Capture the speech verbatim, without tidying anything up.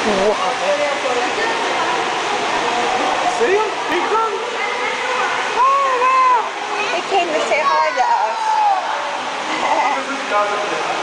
Wow. See him? He comes. Oh, wow. He came to say hi to us.